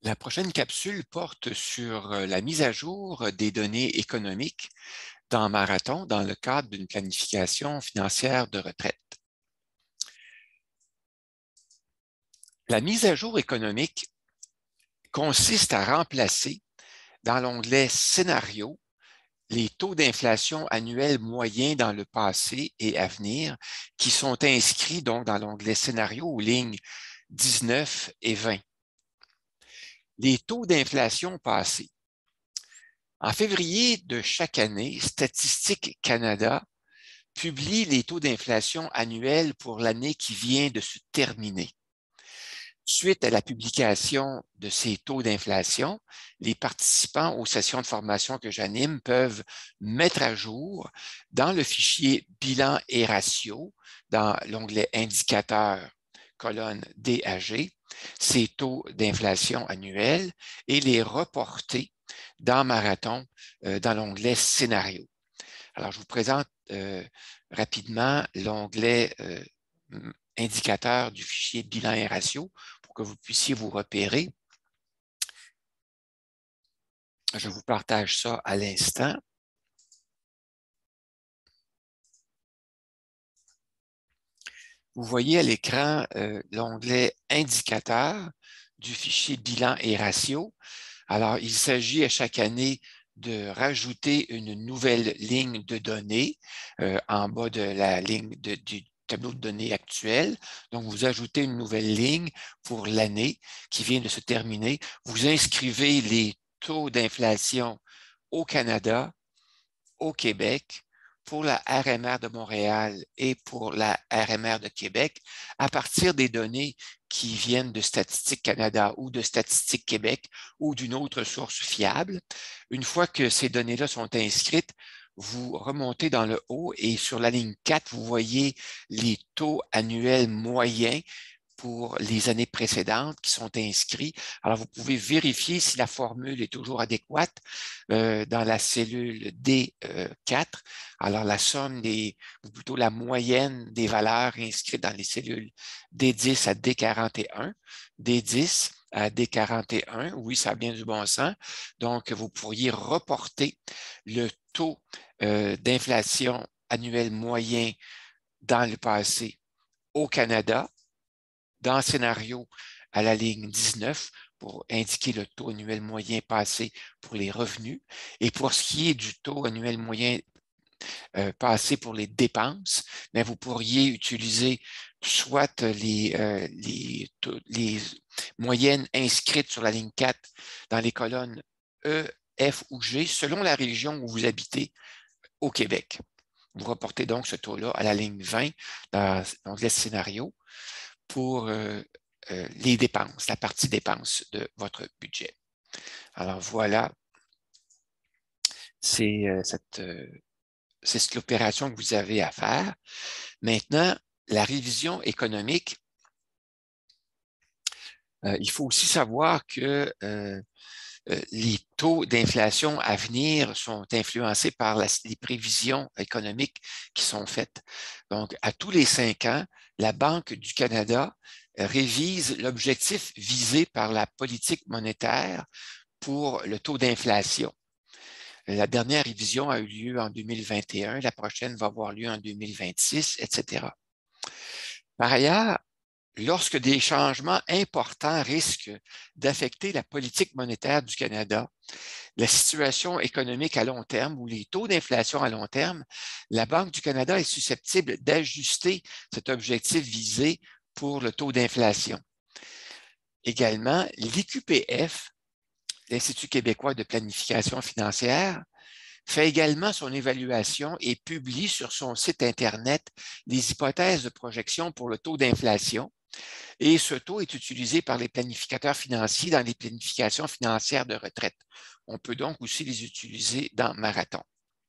La prochaine capsule porte sur la mise à jour des données économiques dans Marathon dans le cadre d'une planification financière de retraite. La mise à jour économique consiste à remplacer dans l'onglet Scénario les taux d'inflation annuels moyens dans le passé et à venir qui sont inscrits donc dans l'onglet Scénario aux lignes 19 et 20. Les taux d'inflation passés. En février de chaque année, Statistique Canada publie les taux d'inflation annuels pour l'année qui vient de se terminer. Suite à la publication de ces taux d'inflation, les participants aux sessions de formation que j'anime peuvent mettre à jour dans le fichier Bilan et ratio, dans l'onglet Indicateurs, colonne DAG, ces taux d'inflation annuels et les reporter dans Marathon, dans l'onglet Scénario. Alors, je vous présente rapidement l'onglet indicateur du fichier bilan et ratio pour que vous puissiez vous repérer. Je vous partage ça à l'instant. Vous voyez à l'écran l'onglet indicateur du fichier bilan et ratio. Alors, il s'agit à chaque année de rajouter une nouvelle ligne de données en bas de la ligne du tableau de données actuel. Donc, vous ajoutez une nouvelle ligne pour l'année qui vient de se terminer. Vous inscrivez les taux d'inflation au Canada, au Québec, pour la RMR de Montréal et pour la RMR de Québec à partir des données qui viennent de Statistique Canada ou de Statistique Québec ou d'une autre source fiable. Une fois que ces données-là sont inscrites, vous remontez dans le haut et sur la ligne 4, vous voyez les taux annuels moyens pour les années précédentes qui sont inscrits. Alors, vous pouvez vérifier si la formule est toujours adéquate dans la cellule D4. Alors, la somme ou plutôt la moyenne des valeurs inscrites dans les cellules D10 à D41, D10 à D41, oui, ça a bien du bon sens. Donc, vous pourriez reporter le taux d'inflation annuel moyen dans le passé au Canada, dans le scénario à la ligne 19 pour indiquer le taux annuel moyen passé pour les revenus. Et pour ce qui est du taux annuel moyen passé pour les dépenses, bien, vous pourriez utiliser soit les moyennes inscrites sur la ligne 4 dans les colonnes E, F ou G selon la région où vous habitez au Québec. Vous reportez donc ce taux-là à la ligne 20 dans l'onglet scénario pour les dépenses, la partie dépenses de votre budget. Alors voilà, c'est l'opération que vous avez à faire. Maintenant, la révision économique, il faut aussi savoir que les taux d'inflation à venir sont influencés par les prévisions économiques qui sont faites. Donc, à tous les 5 ans, la Banque du Canada révise l'objectif visé par la politique monétaire pour le taux d'inflation. La dernière révision a eu lieu en 2021, la prochaine va avoir lieu en 2026, etc. Par ailleurs, lorsque des changements importants risquent d'affecter la politique monétaire du Canada, la situation économique à long terme ou les taux d'inflation à long terme, la Banque du Canada est susceptible d'ajuster cet objectif visé pour le taux d'inflation. Également, l'IQPF, l'Institut québécois de planification financière, fait également son évaluation et publie sur son site Internet les hypothèses de projection pour le taux d'inflation. Et ce taux est utilisé par les planificateurs financiers dans les planifications financières de retraite. On peut donc aussi les utiliser dans Marathon.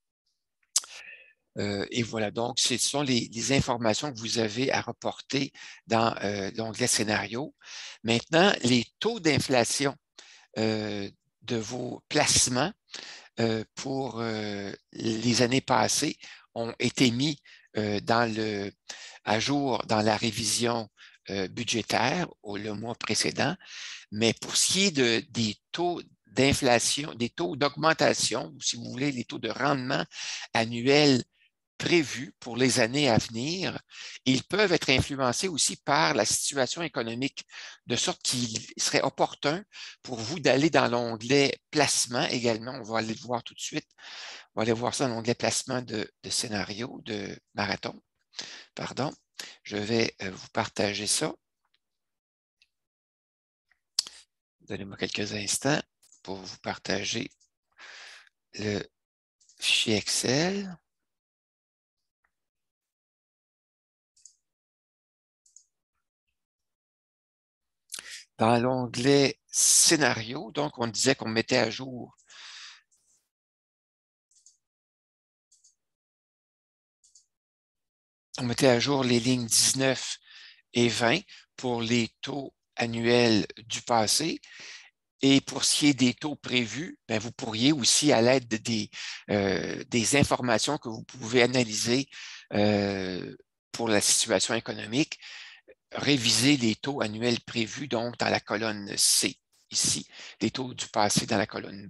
Et voilà, donc ce sont les informations que vous avez à reporter dans l'onglet scénario. Maintenant, les taux d'inflation de vos placements pour les années passées ont été mis à jour dans la révision budgétaire le mois précédent, mais pour ce qui est des taux d'inflation, des taux d'augmentation, ou si vous voulez, les taux de rendement annuels prévus pour les années à venir, ils peuvent être influencés aussi par la situation économique, de sorte qu'il serait opportun pour vous d'aller dans l'onglet placement également. On va aller le voir tout de suite. On va aller voir ça dans l'onglet placement de scénario, de marathon. Pardon. Je vais vous partager ça. Donnez-moi quelques instants pour vous partager le fichier Excel. Dans l'onglet scénario, donc on disait qu'on mettait à jour les lignes 19 et 20 pour les taux annuels du passé. Et pour ce qui est des taux prévus, bien, vous pourriez aussi, à l'aide des informations que vous pouvez analyser pour la situation économique, réviser les taux annuels prévus, donc dans la colonne C, ici, les taux du passé dans la colonne B.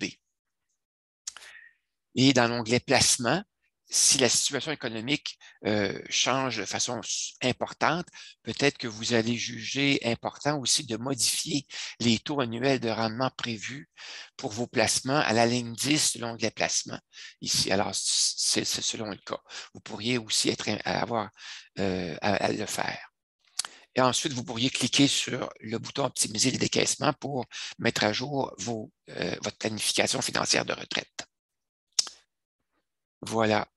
Et dans l'onglet placement, si la situation économique change de façon importante, peut-être que vous allez juger important aussi de modifier les taux annuels de rendement prévus pour vos placements à la ligne 10 de l'onglet placement ici. Alors, c'est selon le cas. Vous pourriez aussi avoir à le faire. Et ensuite, vous pourriez cliquer sur le bouton Optimiser les décaissements pour mettre à jour votre planification financière de retraite. Voilà.